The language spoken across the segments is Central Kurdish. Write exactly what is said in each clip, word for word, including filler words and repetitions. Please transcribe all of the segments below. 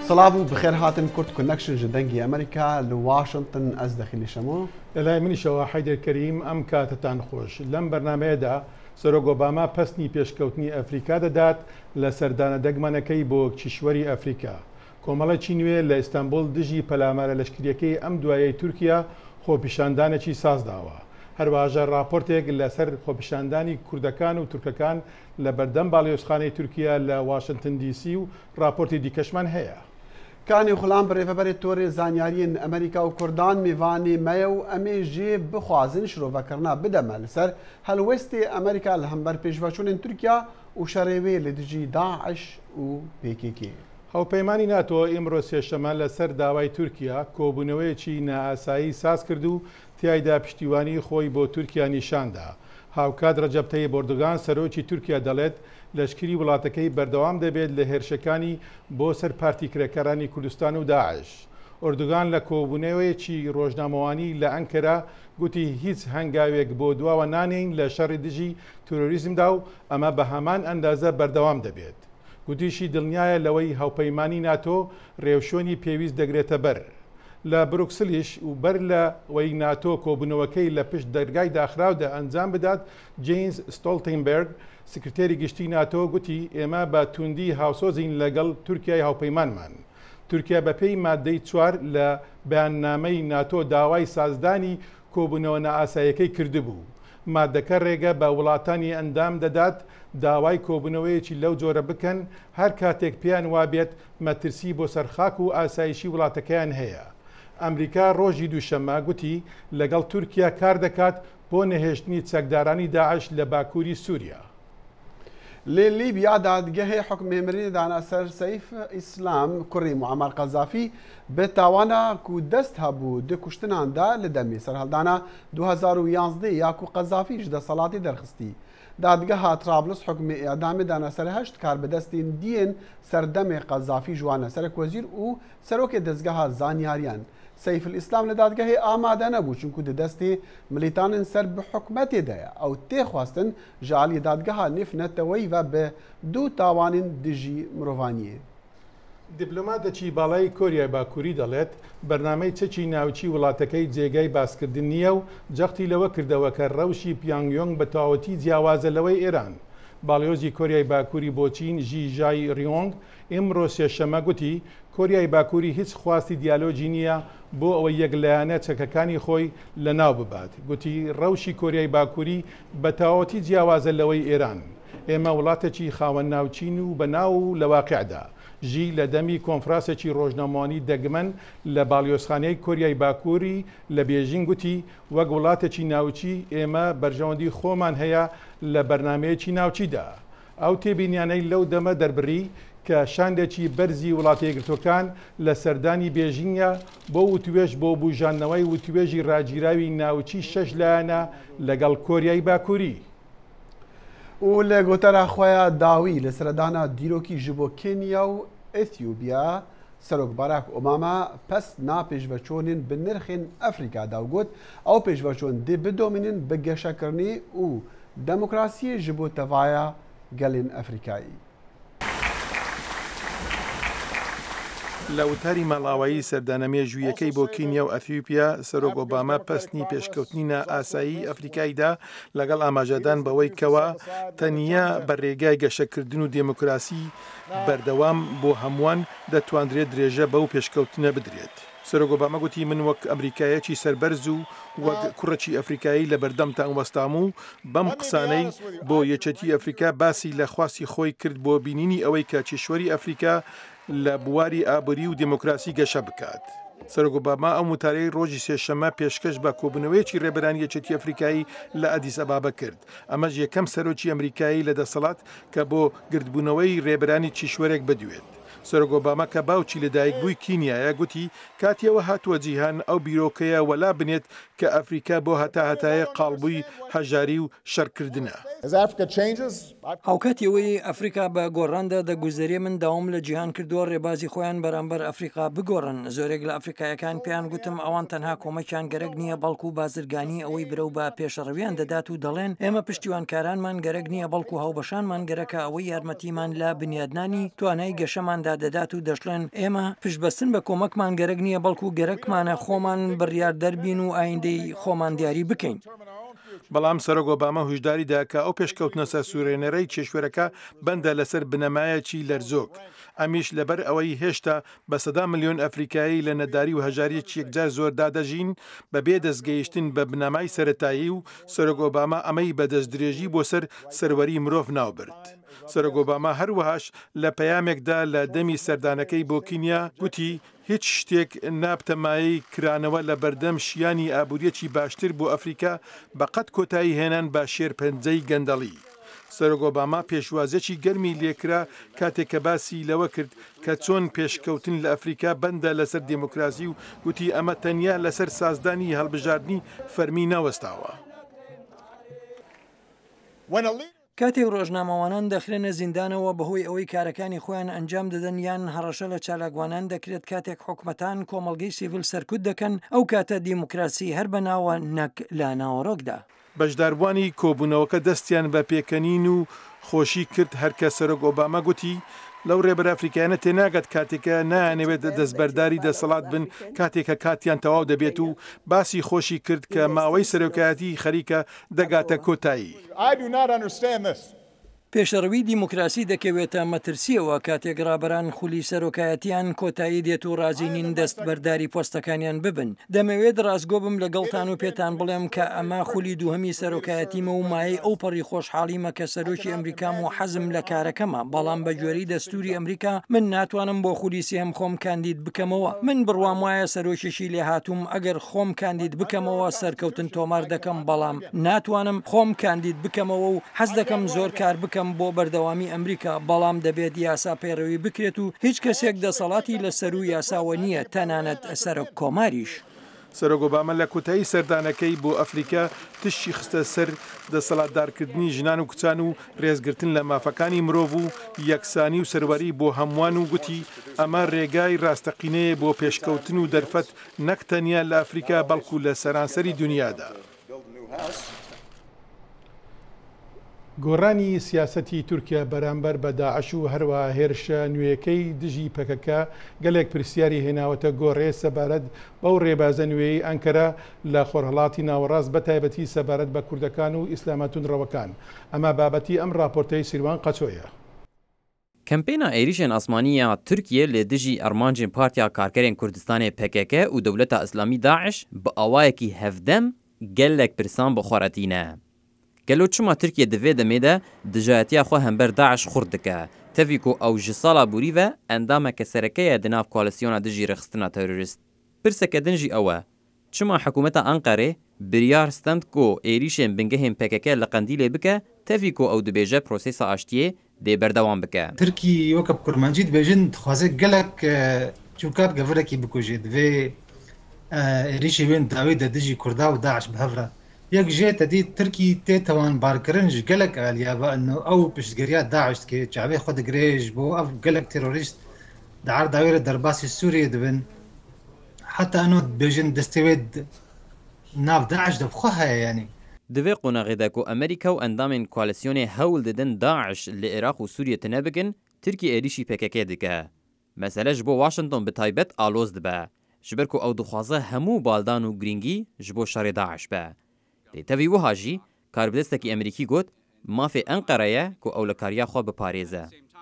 صلابو بخير هاتن كورد كونكشن جدنجي أمريكا لواشنطن أز داخلي شمو لای منیشەوە حەیدەر کەریم ئەم کاتتان خۆش لەم بەرنمەیەدا سەرۆک ئۆباما پەسنی پێشکەوتنی ئەفریقا دەدات لە سەردانە دەگمەنەکەی بۆ کیشوەری ئەفریقا. کۆمەڵەکی نوێ لە ئیستانبول دژی پەلامارە لەشکریەکەی ئەم دوایەی تورکیا خۆپیشاندانێکی سازداوە. هەروەها راپۆرتێک لەسەر خۆپیشاندانی کوردەکان و تورکەکان لە بەردەم باڵیۆزخانەی تورکیا لە واشنگتن دی سی و راپۆرتی دیکەشمان هەیە. كان يخلان بريفبر توري زانيارين أمريكا وكردان ميفاني مايو أمي جي بخوازن شروع فكرنا بدما لسر هالوستي أمريكا الهمبر بيشفاشون تركيا وشريوي لدجي داعش و بيكيكي هاوپەیمانی ناتۆ ئیمڕۆ سێشەمە لەسەر داوای تورکیا کۆبوونەوەیەکی نائاسایی ساز کرد و تیایدا پشتیوانی خۆی بۆ تورکیا نیشاندا. هاوکات ڕەجەب تەیب ئۆردۆغان سەرۆکی تورکیا دەڵێت لەشکری وڵاتەکەی بەردەوام دەبێت لە هێرشەکانی بۆ سەر پارتیکرێکەکانی کوردستان و داعش. ئۆردۆغان لە کۆبوونەوەیەکی ڕۆژنامەوانی لە ئەنکەرا گوتی هیچ هەنگاوێک بۆ دواوە نانین لە شەڕی دژی تۆرۆریزمدا و ئەمە بە هەمان ئەندازە بەردەوام دەبێت. گوتیشی دڵنیایە لەوەی هاوپەیمانی ناتۆ ڕێوشۆنی پێویست دەگرێتە بەر. لە بروکسلیش و بەر لە وەی ناتۆ کۆبوونەوەکەی لە پشت دەرگای داخراودا ئەنجام بدات جیمز ستۆلتنبەرگ سکرتێری گشتی ناتۆ گوتی ئێمە بە توندی هاوسۆزین لەگەڵ تورکیای هاوپەیمانمان. تورکیا بەپێی مادەی چوار لە بەیاننامەی ناتۆ داوای سازدانی کۆبوونەوە نائاساییەکەی کردبوو. مادەکە ڕێگە بە وڵاتانی ئەندام دەدات داوای کۆبوونەوەیەکی لەو جۆرە بکەن هەر کاتێک پێیان وابێت مەترسی بۆ سەرخاک و ئاسایشی وڵاتەکەیان هەیە. ئەمریکا ڕۆژی دووشەممە گوتی لەگەڵ تورکیا کار دەکات بۆ نەهێشتنی چەکدارانی داعش لە باکووری سووریا. لە لیبیا دادگەهەی حکمێمرینی دانا سەر سەیف ئیسلام کوڕی معەمەر قەزافی بێتاوانە کو دەست هەبوو دو کوشتناندا لە دەمی سەرهەڵدانا دو هەزار و یانزدە یاکو قەزافیش دەسەڵاتی دەرخستی. دادگەها ترابلس حکمی ئێعدامی دانا سەر هەشت کار بەدەستین دیێن سەردەمێ قەزافی جوانە سەرک وەزیر و سەرۆکێ دەستگەها زانیاریان. سەیف الئیسلام لە دادگەهی ئامادە نەبوو چونکو دەستی ملیتانن سەر بە حکومەتێدایە ئەو تێخواستن ژالی دادگەها نفنەتەوەی و بە دوو تاوانین دژی مرۆڤانیە. دیپلۆماتێکی باڵای کۆریای باکووری دەڵێت بەرنامەی چەکی ناوچی وڵاتەکەی جێگای باسکردن نییە و جەختی لەوە کردەوە کە ڕەوشی پیانگیۆنگ بە تاوەتی جیاوازە لەوەی ئێران. باڵیۆزی کۆریای باکووری بۆ چین ژی ژای ڕیۆنگ ئیمڕۆ سێشەمە گوتی کۆریای باکووری هیچ خواستی دیالۆجی نییە بۆ ئەوە یەکلایەنە چەکەکانی خۆی لە ناو ببات. گوتی ڕەوشی کۆریای باکووری بە تاوەتی جیاوازە لەوەی ئێران. ئێمە وڵاتێکی خاوەن ناوچین و بە ناو لە واقعدا. ژی لە دەمی کۆنفرانسێکی ڕۆژنامەوانی دەگمەن لە باڵیۆزخانەی کۆریای باکووری لە بێژین گوتی وەک وڵاتێکی ناوچی ئێمە بەرژەوەندی خۆمان هەیە لە بەرنمەیەکی ناوچیدا. ئەو تێبینیانەی لەو دەمە دەربڕی کە شاندێکی بەرزی وڵاتە یەکگرتوەکان لە سەردانی بێژینە بۆ وتوێژ بۆ بوژانەوەی وتوێژی ڕاگیراوی ناوچی شەش لایەنە لەگەڵ کۆریای باکووری. و لە گۆتەرا خۆیان داوی لە سەردانا دیرۆکی ji بۆ کێنیا و ئەتیۆپیا سەرۆک باراک ئۆباما پەس ناپێشڤەچۆنین bi nirxên ئەفریقادا و got ئەو پێشڤەچۆن dê bidomînin bi geşekirinê û demokrasiyê ji bo tevaya gelên Efrîkayî. لە وتاری مەڵاوایی سەردانەمێ ژوویەکەی بۆ کینیا و ئەفیوپیا سەرۆک ئۆباما پەستنی پێشکەوتنی نائاسایی ئەفریقایدا لەگەڵ ئاماژەدان بەوەی کەوە تەنیا بە ڕێگای گەشەکردن و دێموکراسی بەردەوام بۆ هەمووان دەتوانرێت درێژە بەو پێشکەوتنە بدرێت. سەرۆک ئۆباما گوتی من وەک ئەمریکایەکی سەربەرز و وەک کوڕەکی ئەفریقایی لە بەردەمتان وەستام و بەم قسانەی بۆ یەکێتی ئەفریقا باسی لە خواستی خۆی کرد بۆ بینینی ئەوەی کە کیشوەری ئەفریقا لە بواری ئابووری و دیموکراسی گەشە بکات. سەرۆک ئۆباما ئەو وتارەی ڕۆژی سێشەممە پێشکەش بە کۆبوونەوەیەکی ڕێبەرانی یەکێتی ئەفریقایی لە ئەدیس ئەبابە کرد. ئەمەش یەکەم سەرۆکی ئەمریکایی لە دەسەڵات کە بۆ گردبوونەوەی ڕێبەرانی کیشوەرێک بدوێت. سەرۆک ئۆباما کە باوکی لەدایکبووی کینیایە گوتی کاتیەوە هاتووە جیهان ئەو بیرۆکەیە وەلا بنێت کە ئەفریقا بۆ هەتا هەتایە قاڵبووی هەژاری و شەڕکردنە. هاوکاتیەوەی ئەفریقا بە گۆڕاندا دەگوزەرێ من داوام لە جیهان کردووە ڕێبازی خۆیان بەرامبەر ئەفریقا بگۆڕن. زۆرێک لە ئەفریقایەکان پێیان گوتم ئەوان تەنها کۆمەکیان گەرەک نییە بەڵکو بازرگانی ئەوەی برەو بە پێشەڕەویان دەدات و دەڵێن ئێمە پشتیوانکارانمان گەرەک نییە بەڵکو هاوبەشانمان گەرەکە ئەوەی یارمەتیمان لە بنیادنانی توانای گەشەماندا دەدات و دەشڵێن ئێمە پشتبەستن بە کۆمەکمان گەرەک نییە بەڵکو گەرەکمانە خۆمان بڕیار دەربین و ئایندەی خۆمان دیاری بکەین. بەڵام سەرۆک ئۆباما هوشداریدا کە ئەو پێشکەوتنە سەر سوورێنەرەی کێشوێرەکە بەندە لەسەر بنەمایەکی لەرزۆک. ئەمیش لەبەر ئەوەی هێشتا بە سەدا ملیۆن ئەفریقایی لە نەداری و هەژاریەکی یەکجار زۆر دادەژین بەبێ دەستگەیشتن بە بنەمای سەرەتایی و سەرۆک ئۆباما ئەمەی بەدەست درێژی بۆ سەر سەروەری مرۆڤ ناوبرد. سەرۆک ئۆباما هەروەهاش لە پەیامێکدا لە دەمی سەردانەکەی بۆ کینیا گوتی هیچ شتێک نابتەمایی کرانەوە لە بەردەم شیانی ئابوووریەکی باشتر بۆ ئەفریقا بەقەت کۆتایی هێنان بە شێرپەنجەی گەندەڵی. سەرۆک ئۆباما پێشوازێکی گەرمی لێکرا کاتێک کە باسی لەوە کرد کە چۆن پێشکەوتن لە ئەفریقا بەندە لەسەر دموکراسی و گوتی ئەمە تەنیا لەسەر سازدانی هەڵبژاردننی فەرمی نەوەستاوە. کاتێک ڕۆژنامەوانان دەخرێنە زیندانەوە بەهۆی ئەوەی کارەکانی خۆیان ئەنجام دەدەن یان هەڕەشە لە چالاکوانان دەکرێت کاتێک حکومەتان کۆمەڵگەی سیڤیل سەرکوت دەکەن ئەو کاتە دیموکراسی هەر بەناوە نەک لا ناوەڕۆکدا. بەشداربوانی کۆبوونەوەکە دەستیان بە پێکەنین و خۆشی کرد هەرکە سەرۆک ئۆباما گوتی لەو ڕێبەر ئەفریقیانە تێناگەت کاتێکە نایانەوێت دەستبەرداری دەسەڵات بن کاتێکە کاتیان تەواو دەبێت و باسی خۆشی کرد کە ماوەی سەرۆکایەتی خەریکە دەگاتە کۆتایی. پێشەڕەوی دیموکراسی دەکەوێتە مەترسیەوە کاتێک ڕابەران خولی سەرۆکایەتیان کۆتایی دێت و ڕازینین دەست بەرداری پۆستەکانیان ببن. دەمەوێت ڕازگۆ بم لەگەڵتان و پێتان بڵێم کە ئەمە خولی دووهەمی سەرۆکایەتیمە و مایەی ئەو پەڕی خۆشحاڵیمە کە سەرۆکی ئەمریکام و حەزم لە کارەکەمە، بەڵام بە گوێرەی دەستوری ئەمریکا من ناتوانم بۆ خولی سێهم خۆم کاندید بکەمەوە. من بڕوام وایە سەرۆکیشی لێ هاتووم ئەگەر خۆم کاندید بکەمەوە سەرکەوتن تۆمار دەکەم، بەڵام ناتوانم خۆم کاندید بکەمەوە و حەز دەکەم زۆر کار بکەم بۆ بەردەوامی ئەمریکا، بەڵام دەبێت یاسا پەیڕەوی بکرێت و هیچ کەسێک دەسەڵاتی لەسەر و یاساوە نییە، تەنانەت سەرۆک کۆماریش. سەرۆک ئۆباما لە کۆتایی سەردانەکەی بۆ ئەفریقا تشی خستە سەر دەسەڵاتدارکردنی ژنان و کچان و ڕێزگرتن لە مافەکانی مرۆڤ و یەکسانی و سەروەری بۆ هەمووان و گوتی ئەمە ڕێگای ڕاستەقینەیە بۆ پێشکەوتن و دەرفەت نەک تەنیا لە ئەفریقا بەڵکو لە سەرانسەری دنیادا. گۆڕانی سیاسەتی تورکیا بەرامبەر بە داعش و هەروە هێرشە نوێیەکەی دژی پەکەکە گەلێک پرسیاری هێناوەتە گۆڕێ سەبارەت بەو ڕێبازە نوێی ئەنکەرە لە خۆرهەڵاتی ناوەڕاست بە تایبەتی سەبارەت بە کوردەکان و ئیسلامەتونڕەوەکان. ئەمە بابەتی ئەم راپۆرتەی سیروان قەچۆیە. کەمپێنا عێریشên ئاسمانیە تورکیە لێ دژی ئەرمانجên پارتیا کارکەرên کوردستانê P K K û dewleta Îslamî Daeş bi awayekî hevdem gelek pirsan bixwaretîne. Gelo çima Tirkiye di vê demê de dijayetiya xwe hember Daeş xurt dike. Tevî ku ew ji sala borî ve endameke serekeye di nav koalisyona dijî rexistina terorîst. Pirseke din jî ew e. Çima hikûmeta Enqerê biryar stend ku êrîşên bingehên P K K li Qendîlê bike, tevî ku ew dibêje prosesa aştiyê dê berdewam bike. Tirkî wekî kurmancî dibêjin dixwaze gelek çûkat gevirekî bikuje divê êrîşê wên dawê de dijî Kurda û Daeş bi hev re. Yek jê tedî Tirkî tê tawan barkirin ji gelek aliya be ew piştgiriya Daeş dike çavê xwe digirê ji bo ev gelek terorîst di erd dawê re derbasî Sûriyê dibin. Heta eno dibêjin destê wê nav Daeş de xwe heye yanî. Divê qonaxê de ku Amerîka û endamên koalisyonê hewl didin Daeş li Iraq û Sûriye tune bikin, Tirkiye êrîşî P K K dike. Mesele ji bo Washington bi taybet aloz dibe. Ji ber ku ew dixwaze hemû baldan û girîngî ji bo şerê Daeş be. Lê tevî wiha jî karbidestekî Amerîkî got mafê Enqereye ku ew li kariya xwe biparêze.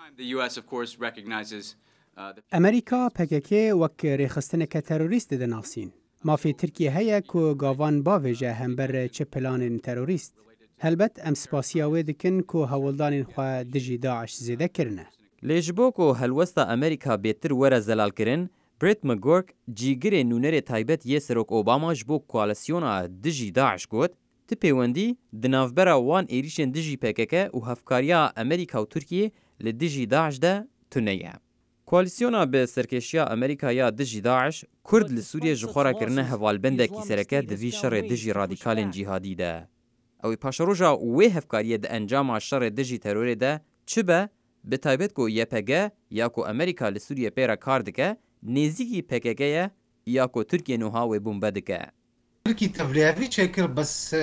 Amerîka P K K wek rêxistineke terorîst dide nasîn. Mafê Tirkiye heye ku gavan bavêje hember çi planên terorîst. Helbet em spasiya wê dikin ku hewildanên xwe dijî Daeş zêde kirine. Lê ji bo ku helwesta Amerîka bêtir were zelalkirin, Brett McGurk cîgirê nûnerê taybet yê Serok Obama ji bo koalisyona dijî Daeş got, ti pêwendî di navbera wan êrîşên dijî P K K û hevkariya Amerîka û Tirkiye li dijî Daeş de tune ye. Koalisyona bi serkêşiya Amerîkaya dijî Daeş, Kurd li Sûriye ji xwe re kirine hevalbendekî sereke di vî şerê dijî radîkalên cîhadî de. Ew ê paşeroja wê hevkariyê di encama şerê dijî terorê de çi be, bi taybet ku Y P G ya ku Amerîka li Sûriye pê re kar dike, nêzîkî P K K ye ya ku Tirkiye niha wê bûnbe dike. Tirkî tevliyavî çêkir bes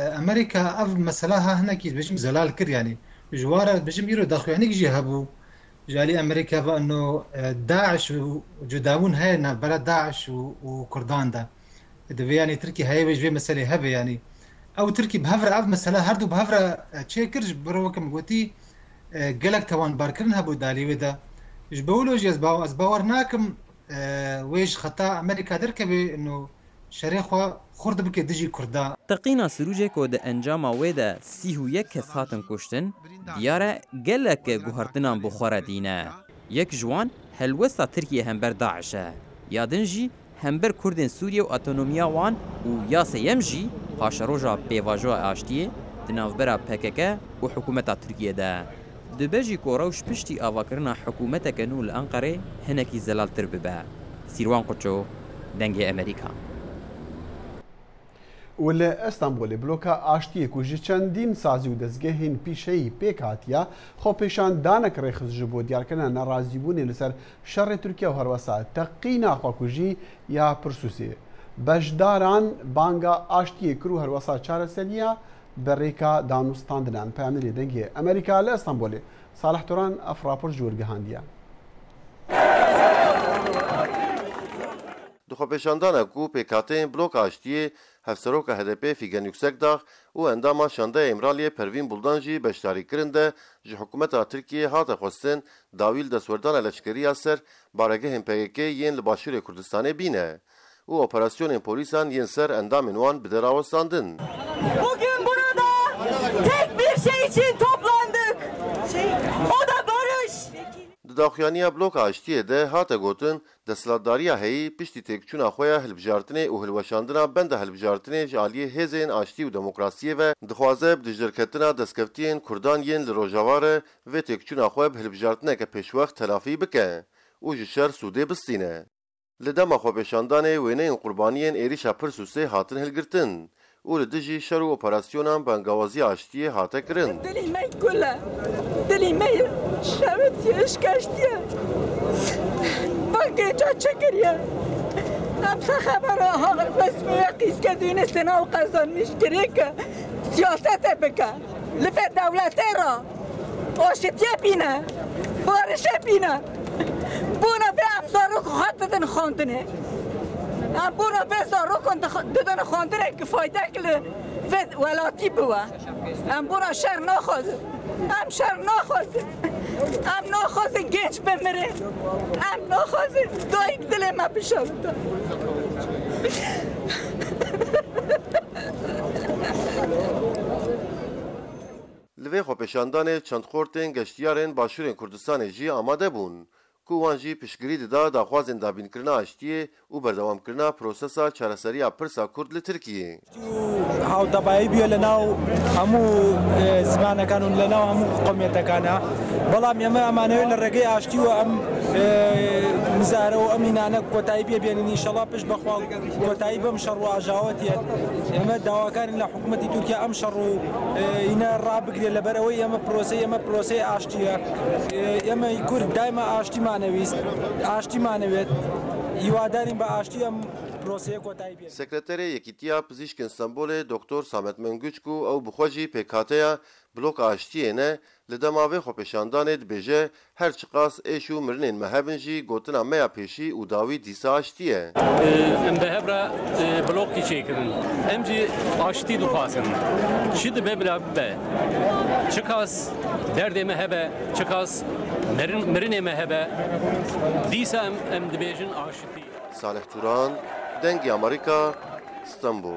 Amerîka ev mesela ha hinekî dibêjim zelal kir yanî. Ji ware dibêjim îro daxuyanîk jî hebû. جالي أمريكا بأنه داعش وجداون هاي بلد داعش وكردان دا دبي يعني تركي هاي بيجي مسألة هبة يعني أو تركي بهفرة أو مسألة هردو بهفرة تشيكرج بروكم قوتي قلق توان باركرن هبو دالي ودا جبولوجي أزباو أزباورناكم ويش خطأ أمريكا دركبي إنه شريخوا خورد بك دجي كردا تقينا سروجك ود انجام ويدا سيهو يك کس هاتن کشتن دیاره گلک گوهرتنان بخورا دینه یک جوان هلوستا ترکیه همبر داعشه یادن جی همبر کردن سوریه و اتونومیا وان و یا سیم جی پاشروجا پیواجو آشتیه دنافبرا پککه و حکومتا ترکیه ده دبجی کوروش پشتی آواکرنا حکومتا کنو لانقره هنکی زلال تر ببه سیروان قچو دنگ امریکا ولی استانبول بلوکا آشتی کوچی چندین سازی و دزگهین پیشهی پیکاتیا خو پیشان دانک رخص جبو دیار کنه ناراضی بونی لسر شر ترکیه و هروسا تقینا خو کوچی یا پرسوسی بجداران بانگا آشتی کرو هروسا چهار سالیا بریکا دانوستاندنان پیاملی دنگی امریکا ل استانبول صالح توران افراپور جورگهاندیا دخوپیشاندانا کو پیکاتین بلوک آشتیه هفسروک هدپی فیگن yüksek dağ و انداما شانده امرالیه پروین بولدانجی بشتاری کرنده جی حکومت ترکیه هات خواستن داویل دستوردان لشکری اثر بارگه هم پیگه ین لباشور کردستانه بینه و اپراسیون پولیسان ین سر اندامن وان بدراوستاندن. Bugün burada tek bir şey için toplandık. O da barış. داخیانیا بلوک آشتیه ده هات گوتن دستلاتداریا هی پشتی تکچونا خویا هلبجارتنه و هلوشاندنا بند هلبجارتنه جالیه هزین آشتی و دموکراسیه و دخوازه بدجرکتنا دستکفتین کردان ین لروجاواره و تکچونا خویا هلبجارتنه که پیشوقت تلافی بکن و جشر سوده بستینه. لدما خو پیشاندانه وینه قربانیین ایریشا پرسوسه هاتن هلگرتن و لدجی شر و اپراسیونان بانگوازی آشتیه هاته کرن. دلی میت کلا دلی میت شبت یش کشتیه بانگه جا چکریه امسا خبره ها رسمی قیس که دونستن و قضان میشکری که سیاست بکن لفر دولته را آشتیه بینه بارشه بینه بونا به ابزارو که خواهد دادن خواندنه ام بونا به ابزارو که دادن خواندنه که فایده کل ولاتی بوه ام بونا شر نخوازه ام شر نخوازه ام نخوازه گنج بمره ام نخوازه دایک دل ما بشارده لوی خو پیشاندان چند خورتن گشتیارن باشورن کردستان جی آماده بون کو وان جی پشگری دا داخوازن دابین کرنا آشتیه و بردوام کرنا پروسسا چارەسەریya پرسا کورد لە ترکیە. هاودەبایی بیە لەناو هەموو زمانەکان و لەناو هەموو قومێتەکانە بەڵام ئێمە ئەمانەوێت لە ڕێگەی ئاشتی و ئەم مزارە و ئەمینانە کۆتایی پێبێنین ئینشەڵا پشت بەخوا کۆتایی بەم شەڕ و ئاژاوەتیە ئێمە داواکارین لە حکوومەتی تورکیا ئەم شەڕ و ئینە ڕابگرێت لەبەرەوەی ئێمە پرۆسەی ئێمە پرۆسەی ئاشتیە ئێمە کورد دایمە ئاشتیمانەویست ئاشتیمانەوێت هیوادارین بە ئاشتی ئەم پرۆسەیە کۆتایی پێ. سکرتەرê Yekîtiya Pizîşkên Stenbolê Doktor Samet Mengûç ku ew bi xwe jî pêkhateya bloka aştiyê ne li dema vê xwepêşandanê dibêje her çi qas êş û mirinên me hebin jî gotina me ya pêşî û dawî dîsa aştiye. Em bi hevra blokî çêkirin. Em jî aştî dixwazin. Çi dibe bila bibe. Çi qas derdê me hebe, çi qas mirinê me hebe. Dîsa em em dibêjin aştî. Salih Turan, Dengê Amerîka, İstanbul.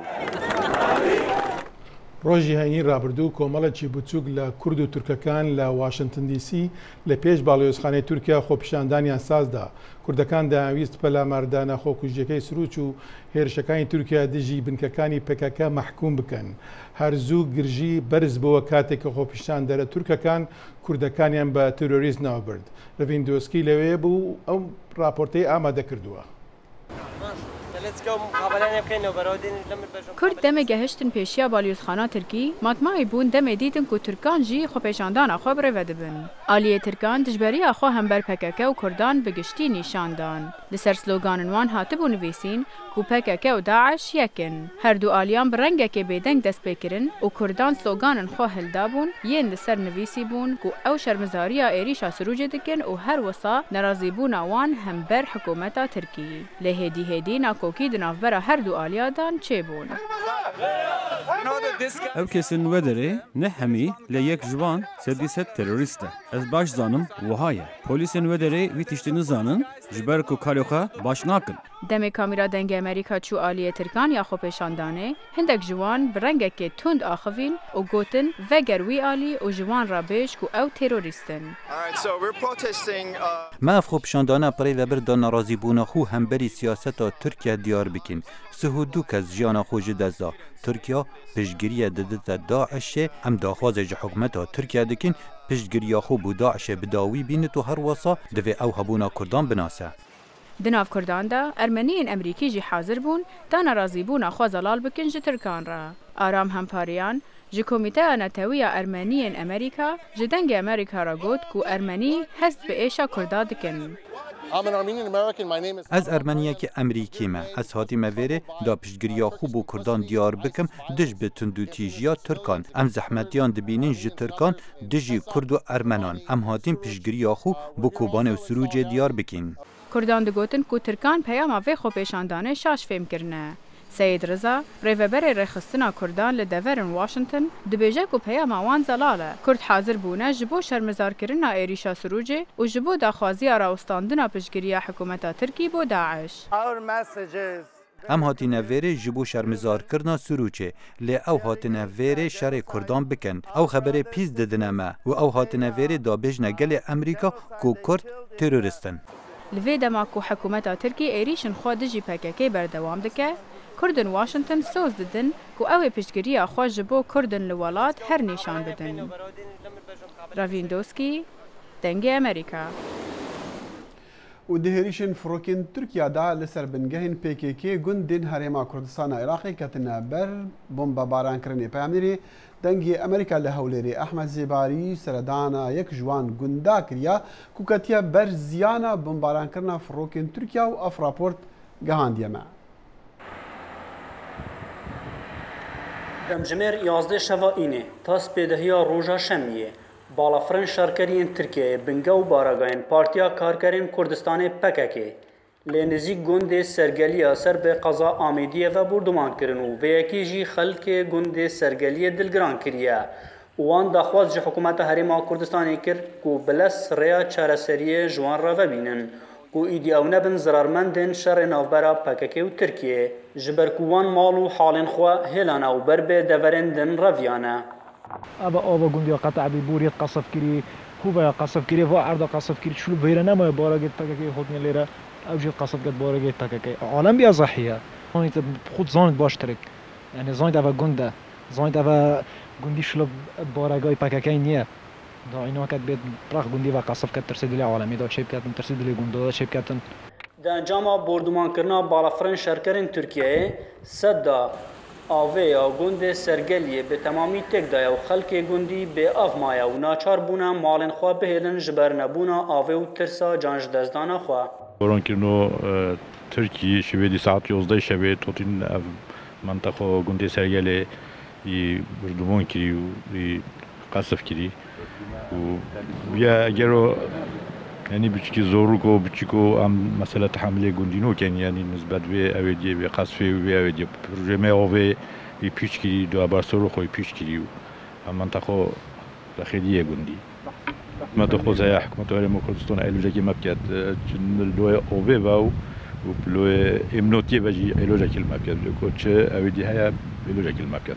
ڕۆژی هەینی ڕابردوو کۆمەڵێکی بچووک لە کورد و تورکەکان لە واشنگتن دیسی لە پێش باڵیۆزخانەی تورکیا خۆپیشاندانیان سازدا. کوردەکان داویست پەلاماردانە خۆکوژیەکەی سروچ و هێرشەکانی تورکیا دژی بنکەکانی پێکەکە مەحکوم بکەن. هەرزوو گرژی بەرز بووە کاتێک کە خۆپیشاندەرە تورکەکان کوردەکانیان بە تۆرۆریست ناوبرد. ڕڤیندۆسکی لەوێ بوو ئەو راپۆرتەی ئامادە کردووە. کرد دم گهشتن پیشیا بالیوزخانه ترکی مطمعی بون دم دیدن که ترکان جی خو پیشاندان خو بره وده بن. آلیه ترکان دجبری آخوا هم بر پککه و کردان بگشتی نیشان دان. لسر سلوگان وان هاتبو نویسین کو پککه و داعش یکن. هر دو آلیان برنگه که بیدنگ دست بکرن و کردان سلوگان خوا هلدابون ین لسر نویسی بون کو او شرمزاریا ایریشا سروج دکن و هر وصا نرازی بون وان هم بر حکومتا ترکی. لهدی هدی ناکوکی دنافبرا هر دو آلیا دان چه بون. او کسین ودره نه همی لیک جوان سدیست تروریسته. از باش زانم وهایه. پلیسین ودره وی تشتی نزانن جبر کو کاریوخا باش ناکن. دم کامیرا دنگ امریکا چو آلیه ترکان یا خو پیشاندانه هندک جوان برنگه که تند آخوین و گوتن وگر وی آلی و جوان را بیش کو او تروریستن. ما افخو پیشاندانه پری و بردا ناراضی بونا خو هم بری سیاستا ترکیه دیار بکن. سهودو کز جیانا خوش دزا. ترکیه پشگیری ددت داعش هم داخواز حکومتا ترکیه دکن پشگیری خو بو داعش بداوی بین تو هر وصا دوی او هبونا کردان بناسه. دناف کردان دا ارمنیین امریکی جی حاضر بون تا نرازی بونا خوازلال بکن جی ترکان را. آرام همپاریان جی کمیته نتوی ارمنیین امریکا جی دنگ امریکا را گوت کو ارمنی هست به ایشا کردا دکن. از ارمنیه که امریکی ما از هاتی مویره دا پشگیریا خوب و کردان دیار بکم دج به تندوتیجیا ترکان ام زحمتیان دبینین جی ترکان دجی کرد و ارمنان ام هاتین پشگیریا خوب بو کوبان و سروج دیار بکین. کردان دگوتن کو ترکان پیام وی خو پیشاندانه شاش فهم کرنه. سید رضا ریوبر رخصتنا کردان لدورن واشنطن دبیجه کو پیام وان زلاله کرد حاضر بونه جبو شرمزار کرنا ایریشا سروجه و جبو داخوازی را استاندنا پشگیری حکومت ترکی بو داعش. ام هاتی نویره جبو شرمزار کرنا سروچه لی او هاتی نویره شر کردان بکن او خبره پیز ددنه ما و او هاتی نویره دا بجنه گل امریکا کو کرد تروریستن. لوی دما کو حکومت ترکی ایریشن خوا دجی پککی بردوام دکه کردن واشنطن سوز ددن کو او پشگیری خوا جبو کردن لولات هر نشان بدن. راویندوسکی دنگ امریکا و دهریشن فروکن ترکیه دا لسر بنگهن پیکیکی گندین هریما کردستان عراقی کتنا بر بمب باران کرنی پیامنیری دنگی امریکا لهولری احمد زیباری سردانا یک جوان گندا کریا کوکتیا بر زیانا بمباران کرنا فروکن ترکیه و اف راپورت گهاندیه ما. دمجمر یازده شوا اینه تاس پیدهیا روژا شمیه بالافرن شارکرین ترکیه بنگو باراگاین پارتیا کارکرین کردستان پککه لنزیک گند سرگلی اثر به قضا آمیدیه و بردمان کرنو و یکی جی خلک گند سرگلی دلگران کریه وان داخواز جی حکومت هریما کردستانی کرد کو بلس ریا چارسریه جوان را ببینن کو ایدی او نبن زرارمندن شر نوبرا پککه و ترکیه جبر کوان مالو حالن خوا هلانا و بربه دورندن رویانه ابا آبا گندیا قطع بوریت قصف کری خوبه قصف کری و عرض قصف کری شلو بهره نمای باراگت پککه خودنی لیره اوجی قصف کد باراگت پککه عالم بیا صحیه زانیت خود زانیت باش ترک یعنی زانیت او گنده زانیت او گندی شلو باراگای پککه نیه دا اینا کد بیت پرخ گندی و قصف کد ترسیدلی عالمی دا چیپ کدن ترسیدلی گنده دا چیپ کدن د انجام بردمان کرنا بالافرن شرکرین ترکیه صد آوه یا گند سرگلیه به تمامی تک دایا و خلک گندی به آف مایا و ناچار بونا مالن خواه بهلن جبر نبونا آوه و ترسا جانج دزدانا خواه. باران کرنو ترکیه شبه دی ساعت یازده شبه توتین منطقه گند سرگلیه بردمان کری و قصف کری و بیا اگر یعنی بچکی زورک و بچکو هم مسئله تحمل گندینو کن یعنی نسبت به اویدی به قصفی و به اویدی پروژه می آوه پیش کری دو ابرسورو خوی پیش کری و هم منطقه داخلیه گندی ما تو خوزه حکومت هرم کردستان ایلوجه که مبکت چون لوی آوه و و لوی امنوتی بجی ایلوجه که مبکت لکو چه اویدی های ایلوجه که مبکت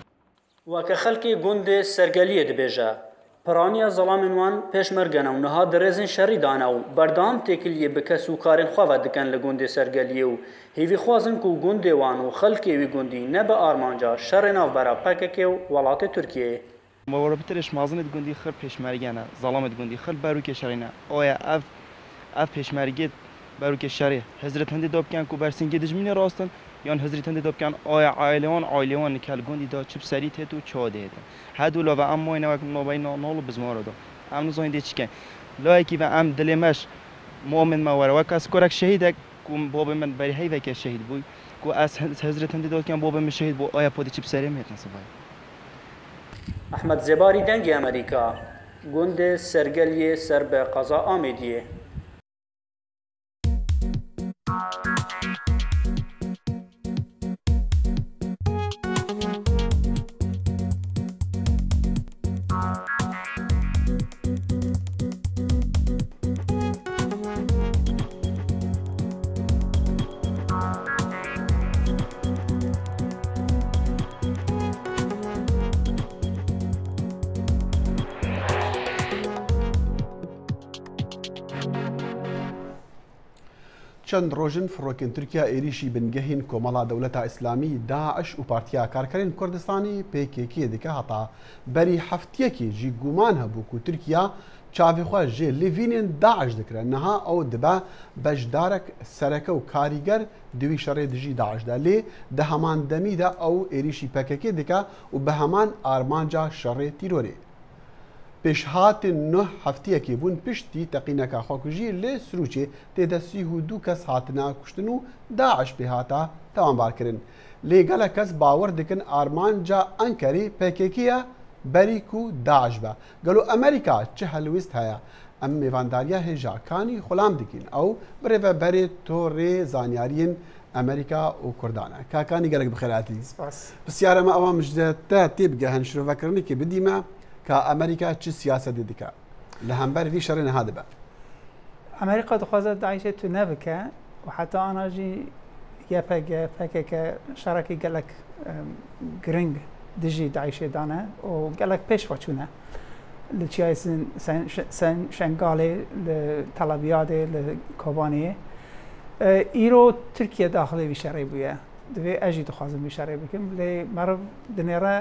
و که خلک گند سرگلیه دبیجه پرانیا ظلامن وان پشمرگن و نها درزن شری دانا و بردام تکلیه بکسو کارن خواه دکن لگوند سرگلیه و هیوی خوازن کو گوند وان و خلکی وی گوندی نبا آرمانجا شر ناو برا پککه و ولات ترکیه مورا بترش مازنت گوندی خر پشمرگنه ظلامت گوندی خر باروک شرینه آیا اف اف پشمرگت باروک شری حضرت هندی داب کن کو برسینگی دجمین راستن یان حضرت هندی داب کن آیا عائلوان عائلوان نکل گوندی دا چپ سریت تو چاده هدو لا و اما اینا و نوبای نالو بزمار دا ام نزاین دی چیکن لایکی و ام دلمش مؤمن ما ور وکاس کرک شهیدک کوم باب من بری هی وک شهید بوی کو از حضرت هندی داد که باب من شهید بو آیا پودی چی بسری میتن سبای احمد زباری دنگی امریکا گوند سرگلی سر به قضا آمیدیه چەند ڕۆژن فڕۆکن تورکیا عێریشی بنگەهین کۆمەڵا دەوڵەتە ئیسلامی داعش و پارتیا کارکەرین کوردستانی پێکێکی دکە هەتا بەری هەفتیەکێژی گومان هەبوو و تورکیا چاویخوا ژێ لێڤینێن داعش دەکرێن نەها ئەو دەبا بەشدارێک سەرەکە و کاریگەر دوی شەڕێ دژی داعشدا لێ دە هەمان دەمیدا ئەو عێریشی پەکەکێ دکە و بە هەمان ئارمانجا شەڕێ تیرۆرێ پێشهاتن نه هەفتەیەکی بوون پشتی تەقینەکە خۆکوژی لێ سروچێ تێدە سی و دوو کەس هاتنە کوشتن و داعش پێهاتە تاوانبارکردن لێگەلە کەس باوەڕ دکن ئارمانجا ئەنکەری پێکێکیە بەریک و داعش بە گەلو ئەمریکا چه هەلویست هەیە ئەم میێوانداریە هێژاکانی خۆلام دکین ئەو برێڤە بەرێ تۆڕێ زانیاریین ئەمریکا و کوردانە کاکانی گەلک بخێراتی پرسیارەمە ئەوە مژدەتە تێبگەهەن شرۆڤەکردنێکی بدیمە که امریکا چه سیاستی دیکه لهمبر وی شر نهاد به امریکا دخوازه داعش تو نبکه و حتی آنها جی یه پگه پگه که شرکی گلک گرنگ دجی داعش دانه و گلک پیش وچونه لچیای سن سن شنگاله لطلبیاده لکوبانیه ایرو ترکیه داخلی وی شری بویه دوی اجی دخوازم وی شری بکم لی مرو دنیره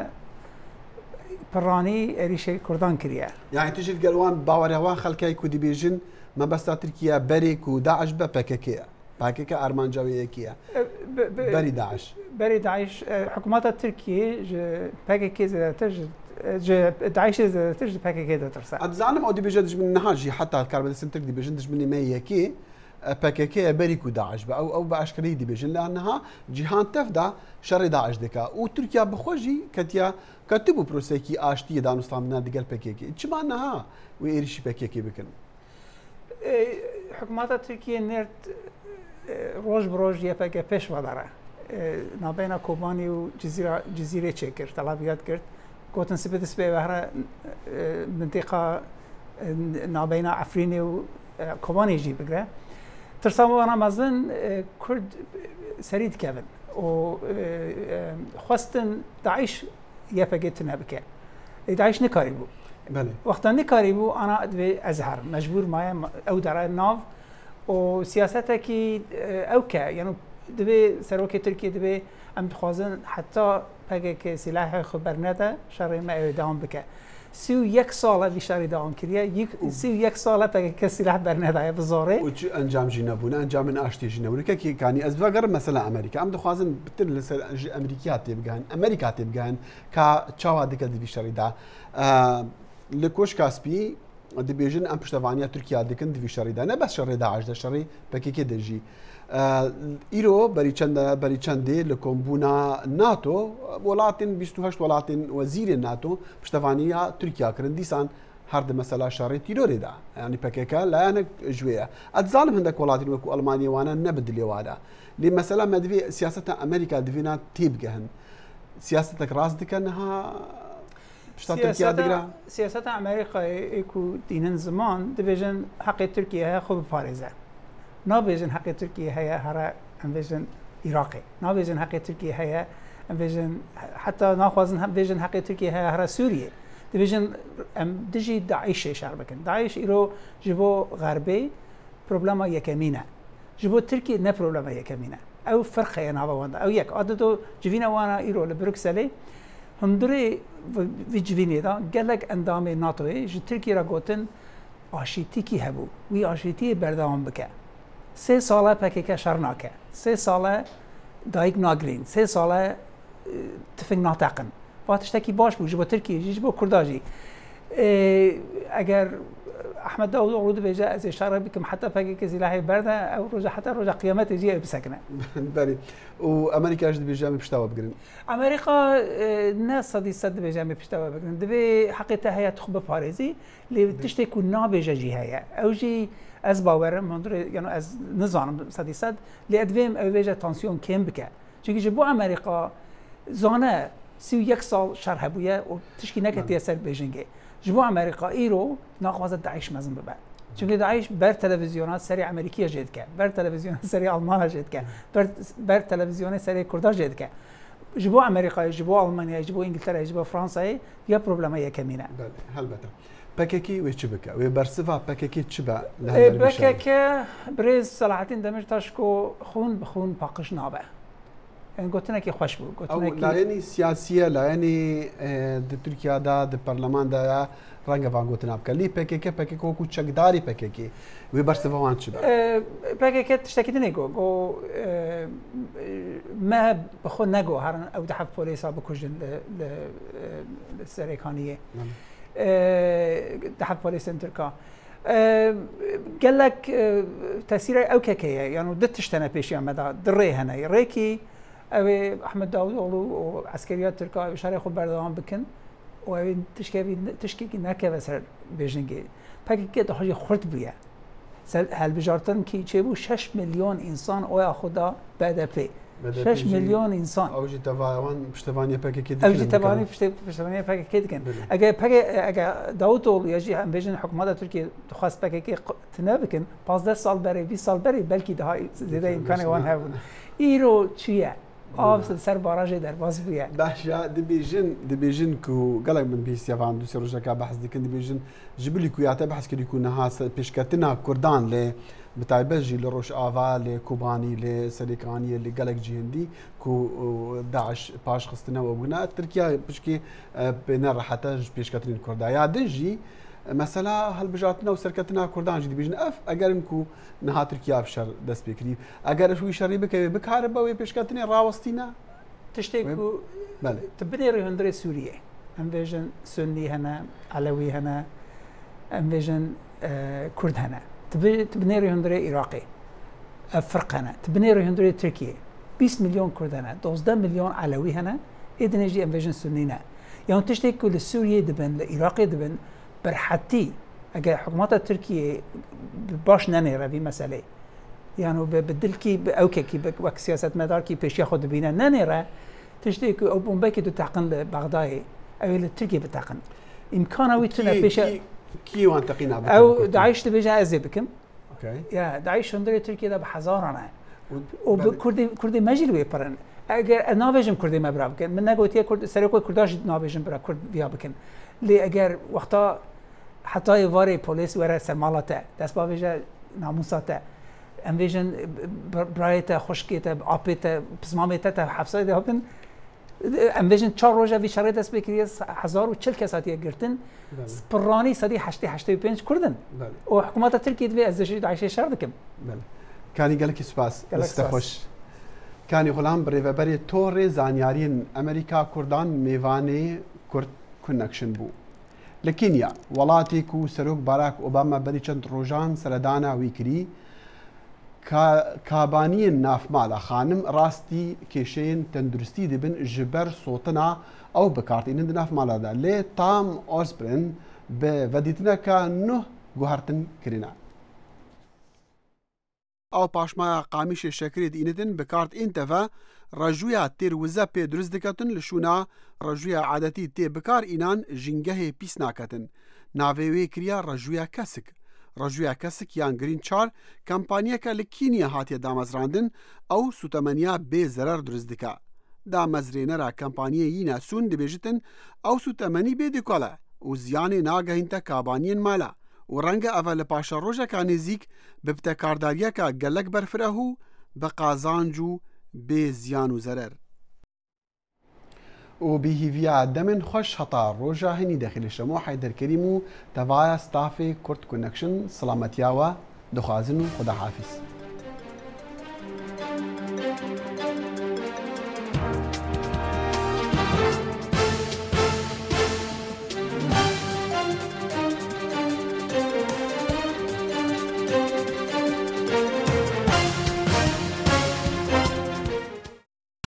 پرانی عێریشەی کوردان کریە یعنی توژیت گەلوان باوەڕێوان خەڵکای کوردی بێژن مەبەستا تورکیا بەرێک و داعش بە پەکەکەیە پاکێکە ئارمانجاوەیەکیە بەری داعش بەری داعش حکوومەتە تورکیە پەکێکی زیاتر داعشی زیاتر پەکێکی دەترسە ئەتزانم ئەو دیبێژە دژمن نەهاژی حتا کاربەدەستن ترک دیبێژن دژمنی مەیەکی پەکەکەیە بەریک و داعش بە ئەو ئەو بە ئاشکرەی دیبێژن لەنەها جیهان تەفدا شەڕی داعش دەکا و تورکیا بخۆشی کەتیا کەتب و پرۆسێکی ئاشتیە دانوستاندنا دیگەل پەکێکی چمان نەها و عێریشی پەکێکی بکەن حکوومەتە تورکیە نێرد ڕۆژ بڕۆژ یەپەکە پێش وەدارە نابێنە کۆبانی و جزیرە چێ کرد تەڵابیات کرد گوتن سبێت سبێ بەهرە منتیقا نابێنە ئەفرینێ و کۆبانێژی بگرە ترساوانە مەزن کورد سەری دکەبن و خواستن داعش یەپەکێت نەبکە داعش نکاری بوو وەختە نکاری بوو ئانا دوێ ئەزهر مەجبور مایە ئەو دەڕە ناو و سیاسەتێکی ئەو کە یعنی دەبێ سەرۆکی تورکیە دەبێ ئەم دخوازن حتا پەکێکی سیلاحی خۆ بەرنەدە شەڕێمە ئەوێ داوام بکە سی و یەک ساڵە ویشاری داوام کردە سی و یەک ساڵە پەکێکە سیلاح بەرنەدایە بزۆڕێ و چ ئەنجامژی نەبوون ئەنجامن ئاشتێژی نەورەکەکی کانی ئەس بەگەڕ مەسەلا ئەمریکا ئەم دەخوازن بتر لەسەر ئەمریکا تێبگەن ئەمریکا تێبگەن کە چاوا دکە دوی شەڕیدا لە کۆش کاسپی دەبێژن ئەم پشتەوانیا تورکیا دکن دوی شەڕیدا نە بەس شەڕێ داعش دە شەڕی پەکێکێ دەژی ئیرۆ بەری چەندە بەری چەندێ لە کۆمبوونا ناتۆ وڵاتین بیست و هەشت وڵاتین وەزیرێ ناتۆ پشتەوانیە تورکیا کردن دیسان هەردە مەسەلا شەڕی تیرۆرێدا ینی پەکێکە لایەنە ژوەیە ئەتزانم هەندێک وڵاتین وەکو ئەڵمانیەوانە نەبدلێوادە لێ مەسەلا مەدوێ سیاسەتە ئەمریکا دەبێنە تێبگەهن سیاستێک ڕاست دکەنها سیاست ئەمریکای و دینن زمان دەبێژن حەقی تورکیە هەیە خۆ بپارێزە نابێژن حەقی تورکیە هەیە هەرە ئەمبێژن عێراقی نابێژن حەقی تورکیە هەیە ئەمبێژن حتا ناخوازن بێژن حەقی تورکیە هەیە هەرە سووریە دەبێژن ئەم دژی داعیشێ شار بکەن داعیش ئیرۆ ji بۆ غەربەی پرۆبلەما یەکەمینە ji بۆ تورکی نە پرۆبلەما یەکەمینە ئەو فەرقەیە ناوەوەندە ئەو یەک ئادەتۆ جوینەوانە ئیرۆ لە بروکسەلێ هەندورێ vijvinêda gelek endamê NATOyê ji Tirkiye re gotin aşîtîkî hebû wî aşîtiyê berdewam bike sê sale pekeke şer nake sê sale dayîk nagirîn sê sale tifing nateqin va tiştekî baş bû ji bo Tirkiye jî ji bo Kurda jî اگر احمد داود اغلو دبیجه از اشاره بکم حتی پاکی که زیلای برده او روز حتی روز قیامت جیه بسکنه. بله. و امریکا اجد بیجام پشتوا بگیرن. امریکا نه صدی صد بیجام پشتوا بگیرن. دبی حقیقتا هیات خوب پارزی لی تشتی کن نابیجه جیه. اوجی از باورم مندر یعنی از نظام صدی صد لی ادویم او بیجه تانسیون کم بکه. چونکه جبو امریکا زانه سی و یک سال شرح بوده و تشکی نکتی اثر بیجنگه. جبو امریکا ایرو ناقوازه داعش مزن ببعد. چون داعش بر تلویزیونات سری امریکی جد که، بر تلویزیونات سری آلمان جد که، بر بر تلویزیونات سری کرد جد که. جبو امریکا، جبو آلمانیا، جبو انگلترا، جبو فرانسه یا پروبلمای کمینه. بله، البته. پککی و چی بکه؟ و برسوا پککی چی با؟ پککی برز صلاحتین دمش تاشکو خون بخون پاکش نابه. این گفتن که خوش بود. گفتن که لعنی سیاسیه، لعنی د ترکیه دا د پارلمان دا رنگ وان گفتن اب کلی پککی پککی کو چکداری پککی و برسوا وان چی با؟ پککی تشتکی نگو گو ما بخون نگو هرن او ده حف پلیسا بکوجن ل ل سریکانیه. ده حف پلیس ترکا. قال لك تأثير أو ككية يعني دتش تنا بيش يا مدى دري هنا ريكي أبي أحمد داود أولو وعسكريات تركا بشاري خو بردوام بكن وأبي تشكي تشكي ناكي بس بيجنجي باكي كده حاجة خرط بيا هالبجارتن كي تشيبو شش مليون إنسان أو أخدا بعد بي شش مليون إنسان أوجي تباوان بشتبانية باكي كده أوجي تباني بشتبانية باكي كده كن أجا باكي أجا داود أولو يجي هم بيجن حكومة تركيا تخص باكي كي تنابكن پانزده سال بري بیست سال بري بلكي ده زيادة إمكانه وان هون إيرو چیه؟ آب سر باراج در باز بیه. باشا دبیجن دبیجن کو قلق من بیست یا فهم دوسر روزه که بحث دیکن دبیجن جبلی کویاته بحث کردی کو نهاس پیشکتنا کردان ل بتایبه جی لروش آوا ل کوبانی ل سریکانی ل قلق جهندی کو داعش پاش خستنا و بنا ترکیا بشکی بنا راحته پیشکترین کردایا دنجی مثلا هالبجاتنا وسركتنا كردان جدي بيجن اف اگر انكو نها تركيا بشر دس بكري اگر شوي شري بك بكهربا وي بيشكتني راوستينا تشتكو بله تبني ريهندري سوريا ام فيجن سني هنا علوي هنا ام فيجن آه كرد هنا تبني ريهندري عراقي فرق هنا تبني ريهندري تركيا بیست مليون كرد هنا دوازده مليون علوي هنا اذن يجي ام فيجن سنينا يعني تشتكو لسوريا دبن لعراقي دبن برحتي اگر حكومات تركيا باش ننيره في مساله يعني بدلكي او كي وك سياسه مدار كي بيش ياخذ بينا ننيره تشتكي او بومباكي تتعقن بغداد او تركيا بتعقن امكانه ويتنا بيش كي وانتقينا او داعش تبيجا ازي بكم اوكي يا داعش هندري تركيا ده بحزارنا وكردي كردي مجل ويبرن اگر نافجم كردي ما برا من نگوتي كرد سريكو كرداش نافجم برا كرد بيا بكن لي اگر وقتا حتى يواري بوليس ورا سمالته دست باوجه ناموساته ام ویژن برایت خشکیت آبیت پسمامیت تا حفظه ده هبن ام ویژن چهار روزه وی شرایط است بکری هزار و چل کساتی گرتن پرانی صدی هشتی هشتی و پنج کردن و حکومت ترکیه دوی از دشت داعش شر دکم بله کانی گلکی سپاس استخوش کانی غلام بریوبری تور زانیارین امریکا کردان میوانی کرد کنکشن بو لكينيا ولاتي كو سروك باراك اوباما بري چند روجان سردانا ويكري كابانين ناف مالا خانم راستي كيشين تندرستي دبن جبر صوتنا او بكارتين ناف مالا دا لي تام اورسبرين بوديتنا كانه گوهرتن كرينا او پاشما قاميش شكري دينتن بكارت انتفا رجويا تير وزا پي درز دكتن لشونا رجويا عادتي تي بكار إنان جنگه پیس ناكتن ناويوي كريا رجويا كسك رجويا كسك يان گرين چار كامپانيا كا لكينيا هاتيا دامزراندن او سوتمنيا بي زرر درز دكا دامزرينرا كامپانيا ينا سون دبيجتن او سوتمني بي دكالا و زياني ناگهين تا كابانين مالا و رنگ اول پاشا روژا کا نزیک ببتکارداریا کا گلک برفرهو بقازانجو بي زيان و زرر و بهيفيا دمن خوش هطا روجا هني داخل الشمو حيدر كريمو تفايا ستافي كورت كونكشن سلامتياوا دخازن خدا حافظ